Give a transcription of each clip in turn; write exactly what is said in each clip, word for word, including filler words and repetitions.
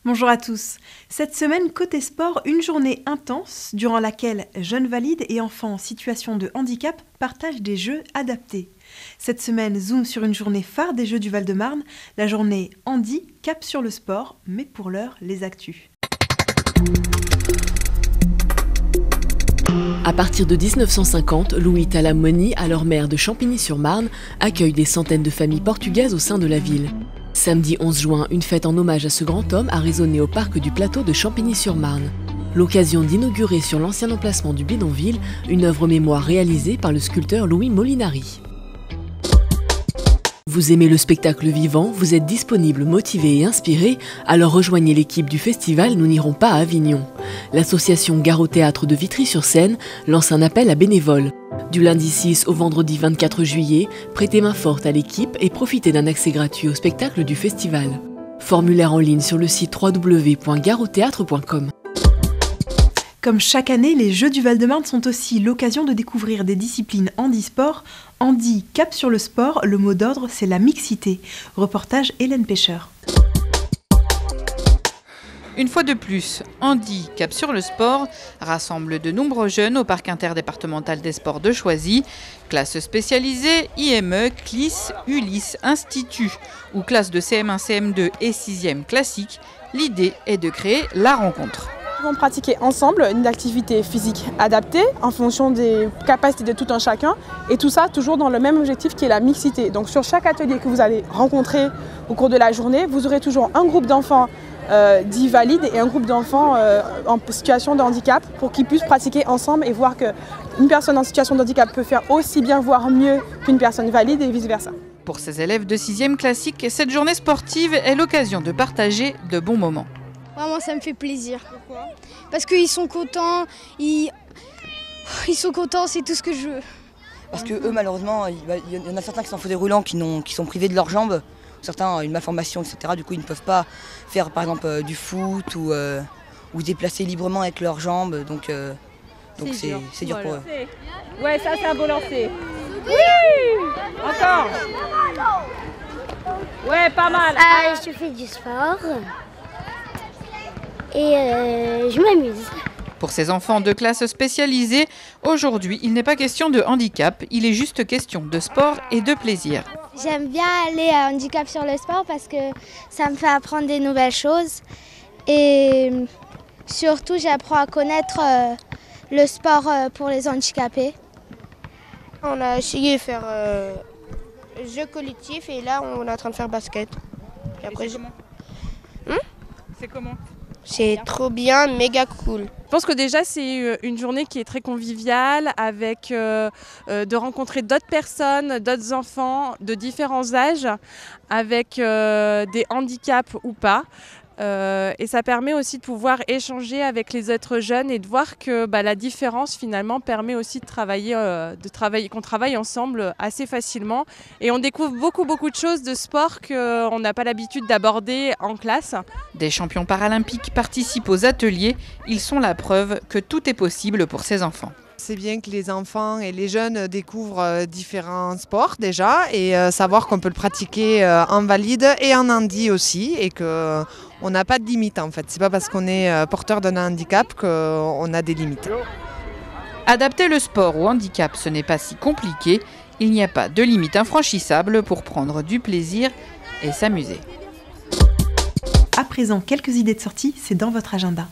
Bonjour à tous. Cette semaine, côté sport, une journée intense durant laquelle jeunes valides et enfants en situation de handicap partagent des jeux adaptés. Cette semaine, zoom sur une journée phare des Jeux du Val-de-Marne, la journée Handi, cap sur le sport, mais pour l'heure, les actus. À partir de dix-neuf cent cinquante, Louis Talamoni, alors maire de Champigny-sur-Marne, accueille des centaines de familles portugaises au sein de la ville. Samedi onze juin, une fête en hommage à ce grand homme a résonné au parc du plateau de Champigny-sur-Marne. L'occasion d'inaugurer sur l'ancien emplacement du bidonville une œuvre mémoire réalisée par le sculpteur Louis Molinari. Vous aimez le spectacle vivant, vous êtes disponible, motivé et inspiré, alors rejoignez l'équipe du festival Nous n'irons pas à Avignon. L'association Gare au Théâtre de Vitry-sur-Seine lance un appel à bénévoles. Du lundi six au vendredi vingt-quatre juillet, prêtez main forte à l'équipe et profitez d'un accès gratuit au spectacle du festival. Formulaire en ligne sur le site w w w point gare au théâtre point com. Comme chaque année, les Jeux du Val-de-Marne sont aussi l'occasion de découvrir des disciplines handisport. Handi, cap sur le sport, le mot d'ordre c'est la mixité. Reportage Hélène Pêcheur. Une fois de plus, Handi, cap sur le sport, rassemble de nombreux jeunes au parc interdépartemental des sports de Choisy. Classes spécialisées, I M E, C L I S, Ulysse, Institut ou classes de C M un, C M deux et sixième classique. L'idée est de créer la rencontre. Nous allons pratiquer ensemble une activité physique adaptée en fonction des capacités de tout un chacun et tout ça toujours dans le même objectif qui est la mixité. Donc sur chaque atelier que vous allez rencontrer au cours de la journée, vous aurez toujours un groupe d'enfants euh, dits valides et un groupe d'enfants euh, en situation de handicap pour qu'ils puissent pratiquer ensemble et voir qu'une personne en situation de handicap peut faire aussi bien, voire mieux qu'une personne valide et vice-versa. Pour ces élèves de sixième classique, cette journée sportive est l'occasion de partager de bons moments. Vraiment, ça me fait plaisir. Pourquoi ? Parce qu'ils sont contents, ils... ils sont contents, c'est tout ce que je veux. Parce que eux, malheureusement, il y en a certains qui sont en fauteuil roulant, qui, qui sont privés de leurs jambes, certains ont une malformation, et cetera. Du coup, ils ne peuvent pas faire, par exemple, euh, du foot ou, euh, ou se déplacer librement avec leurs jambes. Donc, euh, donc c'est dur, c'est dur voilà. pour eux. Ouais, ça, c'est un beau lancer. Oui ! Encore. Ouais, pas mal. Euh, je fais du sport. Et euh, je m'amuse. Pour ces enfants de classe spécialisée, aujourd'hui, il n'est pas question de handicap, il est juste question de sport et de plaisir. J'aime bien aller à handicap sur le sport parce que ça me fait apprendre des nouvelles choses. Et surtout, j'apprends à connaître euh, le sport euh, pour les handicapés. On a essayé de faire euh, jeu collectif et là, on est en train de faire basket. Et après, c'est comment hum C'est comment C'est trop bien, méga cool. Je pense que déjà c'est une journée qui est très conviviale avec euh, euh, de rencontrer d'autres personnes, d'autres enfants de différents âges avec euh, des handicaps ou pas. Euh, et ça permet aussi de pouvoir échanger avec les autres jeunes et de voir que bah, la différence finalement permet aussi de travailler, euh, de travailler, qu'on travaille ensemble assez facilement et on découvre beaucoup beaucoup de choses de sport qu'on n'a pas l'habitude d'aborder en classe. Des champions paralympiques participent aux ateliers, ils sont la preuve que tout est possible pour ces enfants. C'est bien que les enfants et les jeunes découvrent différents sports déjà et savoir qu'on peut le pratiquer en valide et en handi aussi et qu'on n'a pas de limite en fait. C'est pas parce qu'on est porteur d'un handicap qu'on a des limites. Adapter le sport au handicap, ce n'est pas si compliqué. Il n'y a pas de limite infranchissable pour prendre du plaisir et s'amuser. À présent, quelques idées de sortie, c'est dans votre agenda.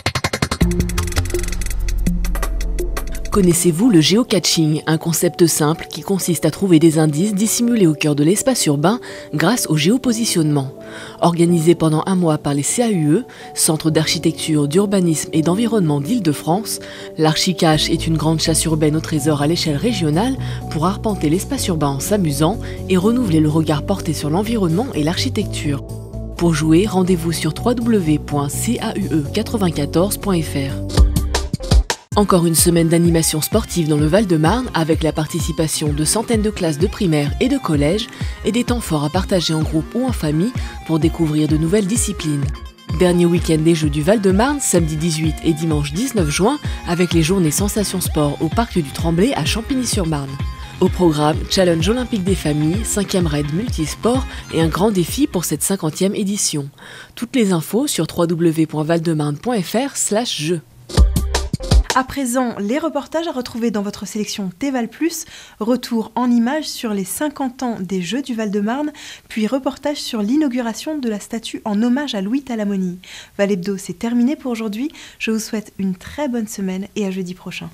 Connaissez-vous le géocaching, un concept simple qui consiste à trouver des indices dissimulés au cœur de l'espace urbain grâce au géopositionnement. Organisé pendant un mois par les C A U E, Centre d'architecture, d'urbanisme et d'environnement d'Île-de-France, l'Archicache est une grande chasse urbaine au trésor à l'échelle régionale pour arpenter l'espace urbain en s'amusant et renouveler le regard porté sur l'environnement et l'architecture. Pour jouer, rendez-vous sur w w w point c a u e quatre-vingt-quatorze point f r. Encore une semaine d'animation sportive dans le Val-de-Marne avec la participation de centaines de classes de primaire et de collège et des temps forts à partager en groupe ou en famille pour découvrir de nouvelles disciplines. Dernier week-end des Jeux du Val-de-Marne, samedi dix-huit et dimanche dix-neuf juin avec les journées Sensation Sport au Parc du Tremblay à Champigny-sur-Marne. Au programme, challenge olympique des familles, cinquième raid multisport et un grand défi pour cette cinquantième édition. Toutes les infos sur w w w point val de marne point f r slash jeux. À présent, les reportages à retrouver dans votre sélection T V A L plus, retour en images sur les cinquante ans des Jeux du Val-de-Marne, puis reportage sur l'inauguration de la statue en hommage à Louis Talamoni. Val Hebdo, c'est terminé pour aujourd'hui. Je vous souhaite une très bonne semaine et à jeudi prochain.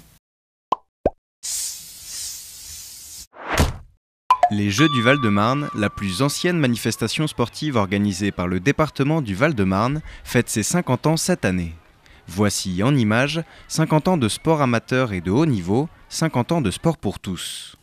Les Jeux du Val-de-Marne, la plus ancienne manifestation sportive organisée par le département du Val-de-Marne, fête ses cinquante ans cette année. Voici en images cinquante ans de sport amateur et de haut niveau, cinquante ans de sport pour tous.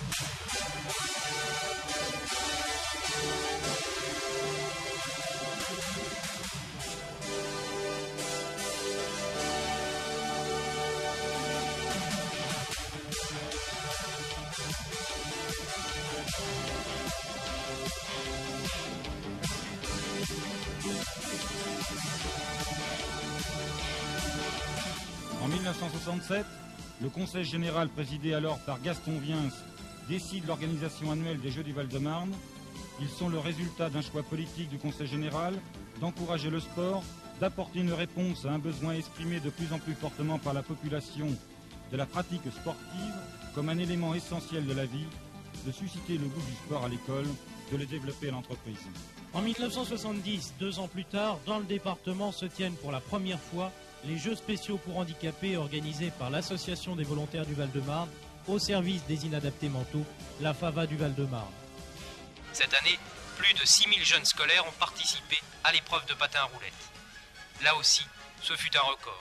En mille neuf cent soixante-sept, le Conseil général présidé alors par Gaston Viens décide l'organisation annuelle des Jeux du Val-de-Marne. Ils sont le résultat d'un choix politique du Conseil général d'encourager le sport, d'apporter une réponse à un besoin exprimé de plus en plus fortement par la population de la pratique sportive comme un élément essentiel de la vie, de susciter le goût du sport à l'école, de le développer à l'entreprise. En mille neuf cent soixante-dix, deux ans plus tard, dans le département se tiennent pour la première fois les Jeux spéciaux pour handicapés organisés par l'Association des volontaires du Val-de-Marne au service des inadaptés mentaux, la FAVA du Val-de-Marne. Cette année, plus de six mille jeunes scolaires ont participé à l'épreuve de patin à roulettes. Là aussi, ce fut un record.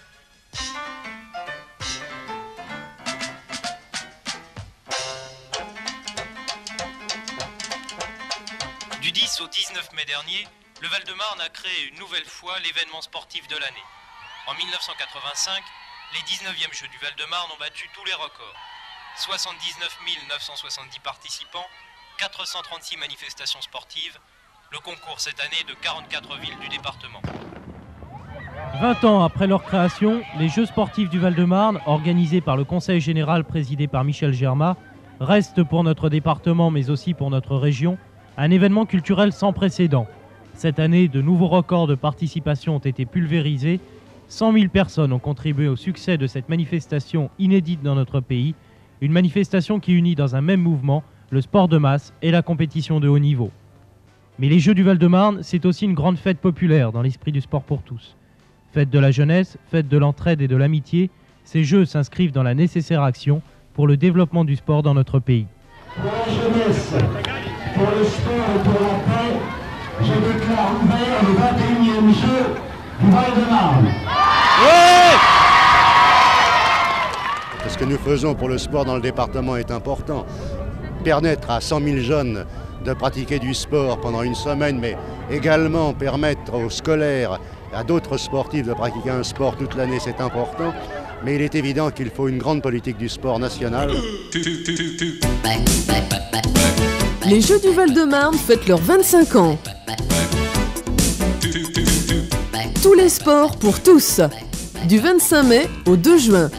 Du dix au dix-neuf mai dernier, le Val-de-Marne a créé une nouvelle fois l'événement sportif de l'année. En mille neuf cent quatre-vingt-cinq, les dix-neuvièmes Jeux du Val-de-Marne ont battu tous les records. soixante-dix-neuf mille neuf cent soixante-dix participants, quatre cent trente-six manifestations sportives, le concours cette année de quarante-quatre villes du département. vingt ans après leur création, les Jeux sportifs du Val-de-Marne, organisés par le Conseil général présidé par Michel Germain, restent pour notre département mais aussi pour notre région un événement culturel sans précédent. Cette année, de nouveaux records de participation ont été pulvérisés. cent mille personnes ont contribué au succès de cette manifestation inédite dans notre pays, une manifestation qui unit dans un même mouvement le sport de masse et la compétition de haut niveau. Mais les Jeux du Val-de-Marne, c'est aussi une grande fête populaire dans l'esprit du sport pour tous. Fête de la jeunesse, fête de l'entraide et de l'amitié, ces Jeux s'inscrivent dans la nécessaire action pour le développement du sport dans notre pays. Pour la jeunesse, pour le sport et pour la paix, je déclare ouvert le vingt et unième Jeux du Val-de-Marne. Ouais ! Ce que nous faisons pour le sport dans le département est important. Permettre à cent mille jeunes de pratiquer du sport pendant une semaine, mais également permettre aux scolaires, à d'autres sportifs de pratiquer un sport toute l'année, c'est important. Mais il est évident qu'il faut une grande politique du sport national. Les Jeux du Val-de-Marne fêtent leurs vingt-cinq ans. Tous les sports pour tous, du vingt-cinq mai au deux juin.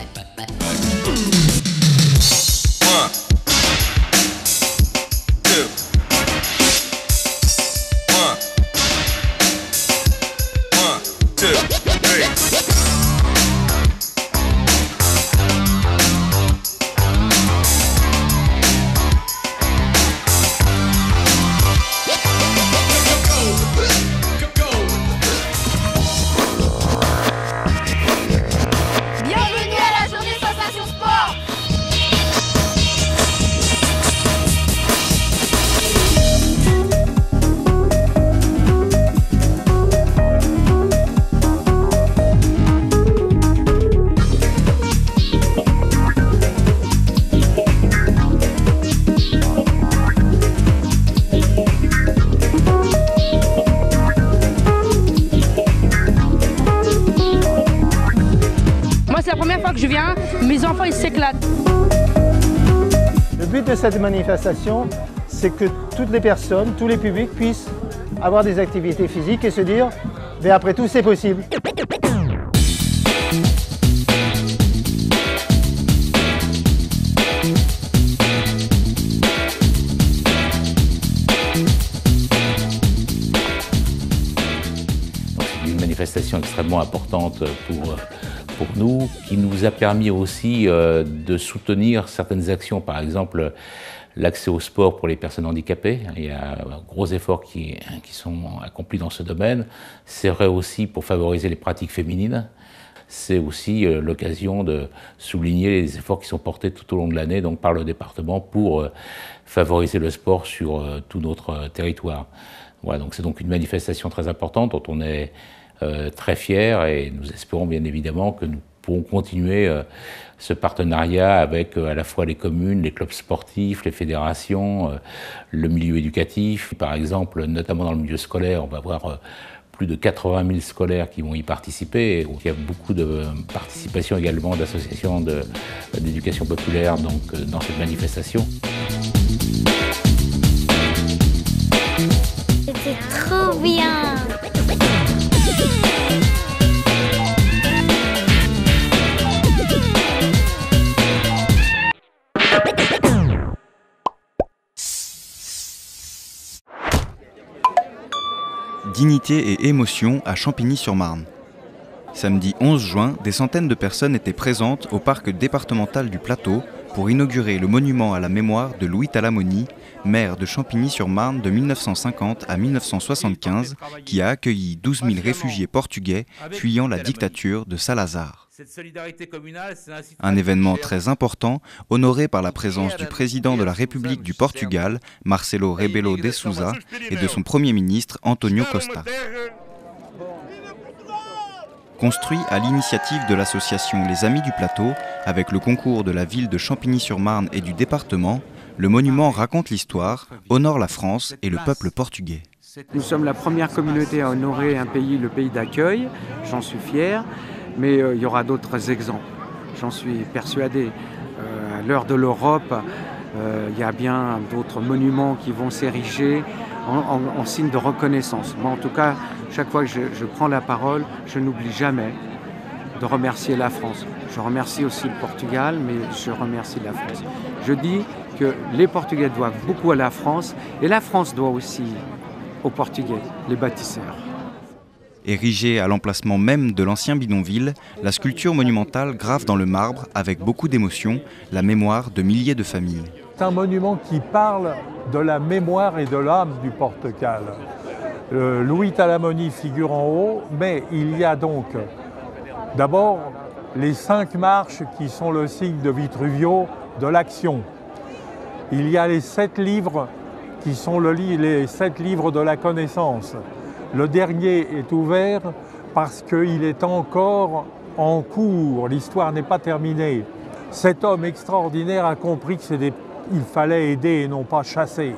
C'est la première fois que je viens, mes enfants ils s'éclatent. Le but de cette manifestation, c'est que toutes les personnes, tous les publics puissent avoir des activités physiques et se dire, mais après tout c'est possible. manifestation extrêmement importante pour, pour nous, qui nous a permis aussi euh, de soutenir certaines actions, par exemple l'accès au sport pour les personnes handicapées. Il y a un gros efforts qui, qui sont accomplis dans ce domaine. C'est vrai aussi pour favoriser les pratiques féminines. C'est aussi euh, l'occasion de souligner les efforts qui sont portés tout au long de l'année donc par le département pour euh, favoriser le sport sur euh, tout notre euh, territoire. Voilà, donc c'est donc une manifestation très importante dont on est euh, très fiers et nous espérons bien évidemment que nous pourrons continuer euh, ce partenariat avec euh, à la fois les communes, les clubs sportifs, les fédérations, euh, le milieu éducatif. Par exemple, notamment dans le milieu scolaire, on va avoir euh, plus de quatre-vingt mille scolaires qui vont y participer. Il y a beaucoup de participation également d'associations d'éducation populaire donc, dans cette manifestation. C'était trop bien. Dignité et émotion à Champigny-sur-Marne. Samedi onze juin, des centaines de personnes étaient présentes au parc départemental du Plateau pour inaugurer le monument à la mémoire de Louis Talamoni, maire de Champigny-sur-Marne de mille neuf cent cinquante à mille neuf cent soixante-quinze, qui a accueilli douze mille réfugiés portugais fuyant la dictature de Salazar. Un événement très important, honoré par la présence du président de la République du Portugal, Marcelo Rebelo de Sousa, et de son Premier ministre, António Costa. Construit à l'initiative de l'association Les Amis du Plateau, avec le concours de la ville de Champigny-sur-Marne et du département, le monument raconte l'histoire, honore la France et le peuple portugais. Nous sommes la première communauté à honorer un pays, le pays d'accueil, j'en suis fier. Mais euh, il y aura d'autres exemples, j'en suis persuadé. Euh, à l'heure de l'Europe, euh, il y a bien d'autres monuments qui vont s'ériger en, en, en signe de reconnaissance. Moi, en tout cas, chaque fois que je, je prends la parole, je n'oublie jamais de remercier la France. Je remercie aussi le Portugal, mais je remercie la France. Je dis que les Portugais doivent beaucoup à la France et la France doit aussi aux Portugais, les bâtisseurs. Érigée à l'emplacement même de l'ancien bidonville, la sculpture monumentale grave dans le marbre, avec beaucoup d'émotion, la mémoire de milliers de familles. C'est un monument qui parle de la mémoire et de l'âme du Portugal. Euh, Louis Talamoni figure en haut, mais il y a donc d'abord les cinq marches qui sont le signe de Vitruvio de l'action. Il y a les sept livres qui sont le li- les sept livres de la connaissance. Le dernier est ouvert parce qu'il est encore en cours, l'histoire n'est pas terminée. Cet homme extraordinaire a compris qu'il fallait aider et non pas chasser.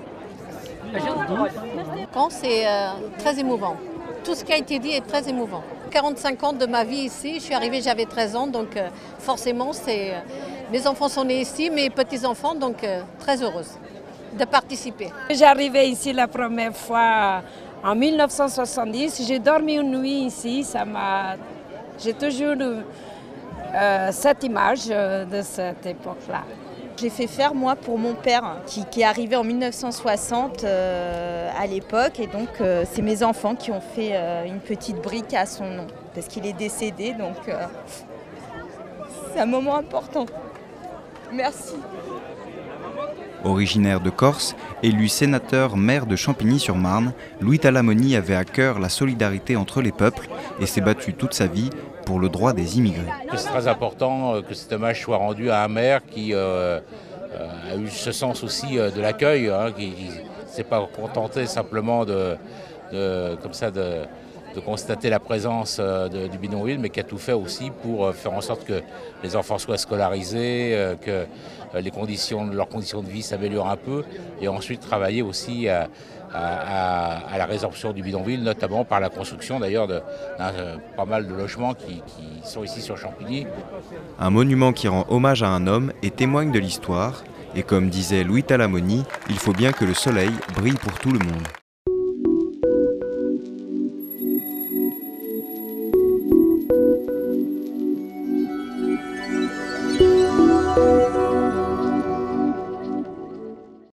C'est euh, très émouvant. Tout ce qui a été dit est très émouvant. quarante-cinq ans de ma vie ici, je suis arrivée, j'avais treize ans, donc euh, forcément, c'est, euh, mes enfants sont nés ici, mes petits-enfants, donc euh, très heureuse de participer. J'arrivais ici la première fois en mille neuf cent soixante-dix, j'ai dormi une nuit ici, ça m'a... J'ai toujours euh, cette image de cette époque-là. J'ai fait faire moi pour mon père qui, qui est arrivé en mille neuf cent soixante euh, à l'époque et donc euh, c'est mes enfants qui ont fait euh, une petite brique à son nom parce qu'il est décédé donc euh, c'est un moment important. Merci. Originaire de Corse, élu sénateur maire de Champigny-sur-Marne, Louis Talamoni avait à cœur la solidarité entre les peuples et s'est battu toute sa vie pour le droit des immigrés. C'est très important que cet hommage soit rendu à un maire qui euh, a eu ce sens aussi de l'accueil, hein, qui ne s'est pas contenté simplement de, de, comme ça de, de constater la présence de, du bidonville, mais qui a tout fait aussi pour faire en sorte que les enfants soient scolarisés, que les conditions, leurs conditions de vie s'améliorent un peu, et ensuite travailler aussi à, à, à la résorption du bidonville, notamment par la construction d'ailleurs de, de pas mal de logements qui, qui sont ici sur Champigny. Un monument qui rend hommage à un homme et témoigne de l'histoire, et comme disait Louis Talamoni, il faut bien que le soleil brille pour tout le monde.